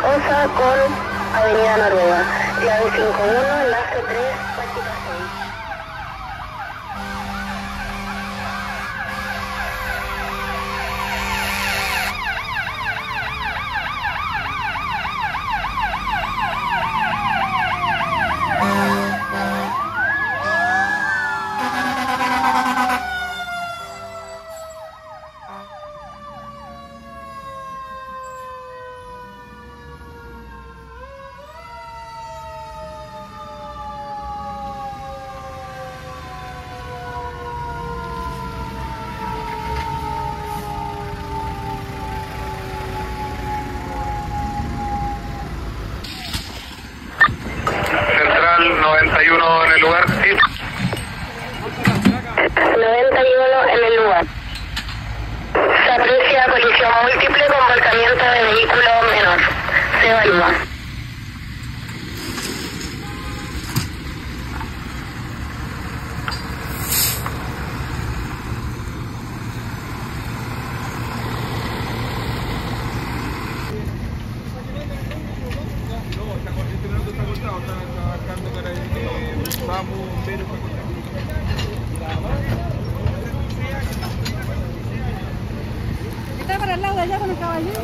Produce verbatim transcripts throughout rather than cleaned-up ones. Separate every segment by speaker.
Speaker 1: Osa con Avenida Noruega. Clave cinco uno, enlace tres, práctica seis.
Speaker 2: noventa y uno en el lugar, sí.
Speaker 1: noventa y uno en el lugar. Se aprecia colisión múltiple con volcamiento de vehículo menor. Se evalúa.
Speaker 3: Está para el lado de allá con el caballero.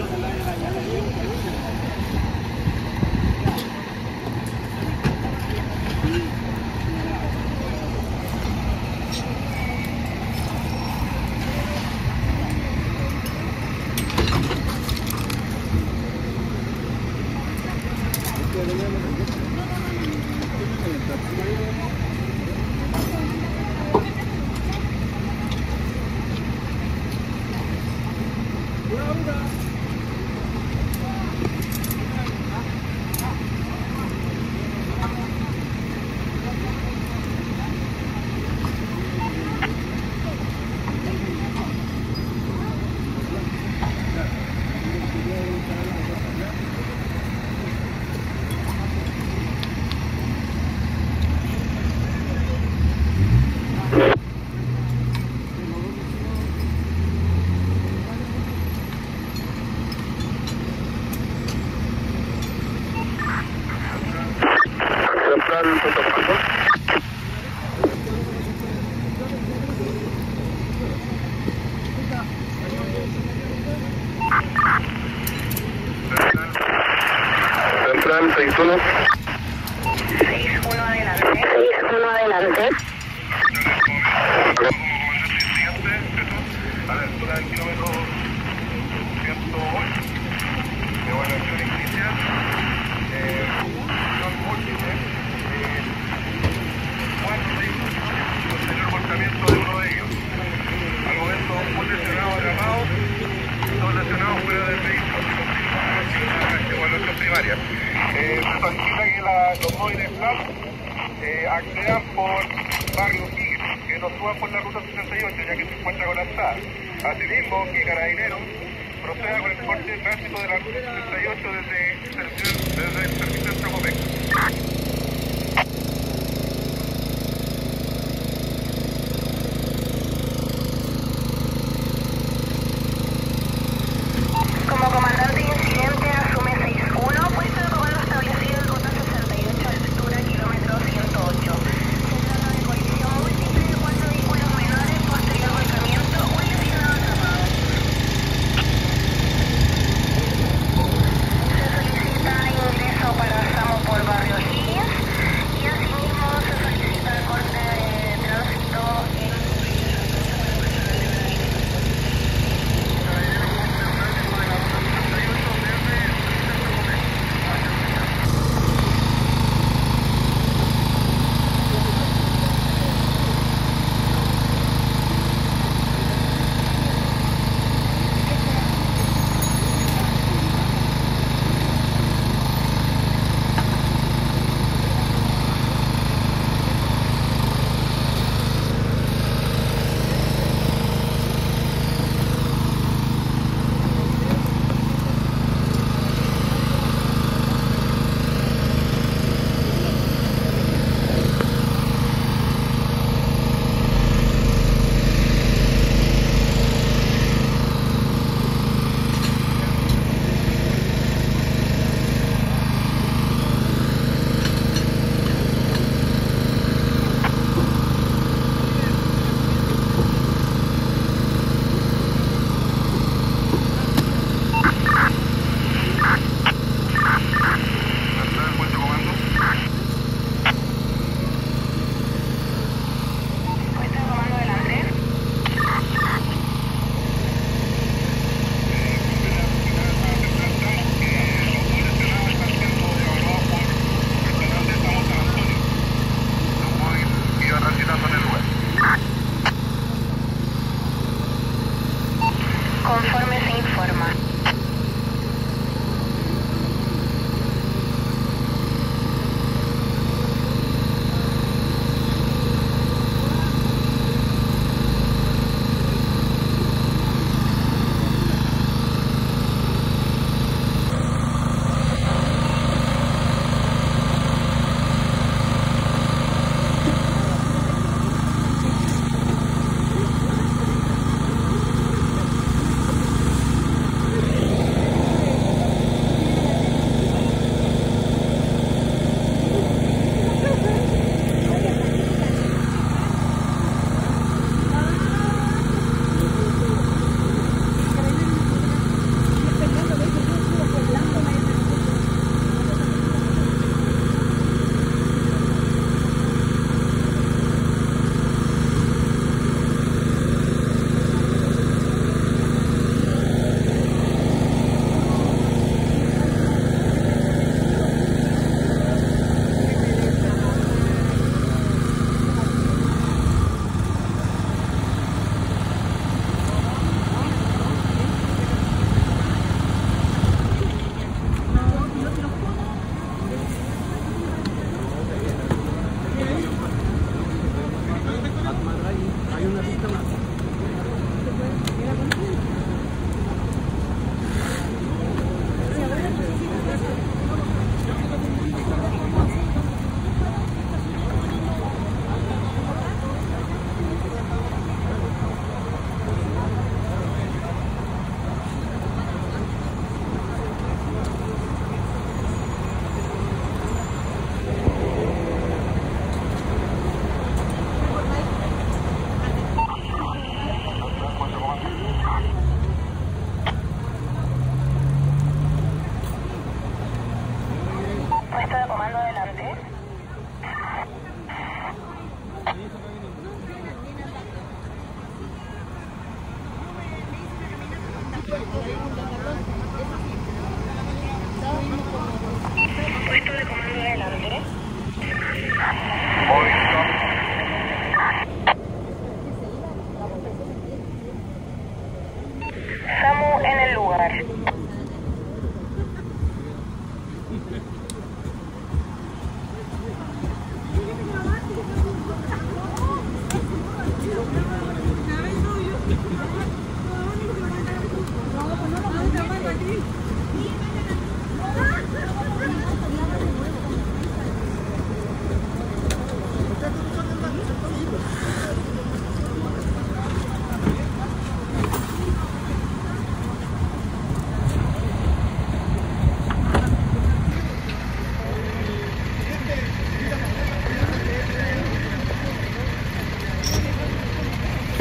Speaker 2: Central seis uno.
Speaker 1: seis uno adelante. seis uno adelante.
Speaker 2: A la altura del kilómetro ciento ocho. Evaluación inicial. Eh, múltiple. Eh, cuatro vehículos. Posterior volcamiento de uno de ellos. Al momento, un lesionado atrapado. Dos lesionados fuera del vehículo. Evaluación primaria. Eh, se solicita que la, los móviles P L A P eh, accedan por Barrio Tigre, que no suban por la ruta sesenta y ocho, ya que se encuentra colapsada. Asimismo, que Carabineros proceda con el corte básico de la ruta sesenta y ocho desde, desde el servicio de Tracopec.
Speaker 1: Como comandante de incidente asume seis uno, puesto de comando establecido en ruta sesenta y ocho, altura kilómetro ciento ocho. Se trata de colisión múltiple de cuatro vehículos menores, posterior volcamiento, un lesionado atrapado. Se solicita ingreso para Samo por Barrio Línea.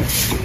Speaker 3: Gracias.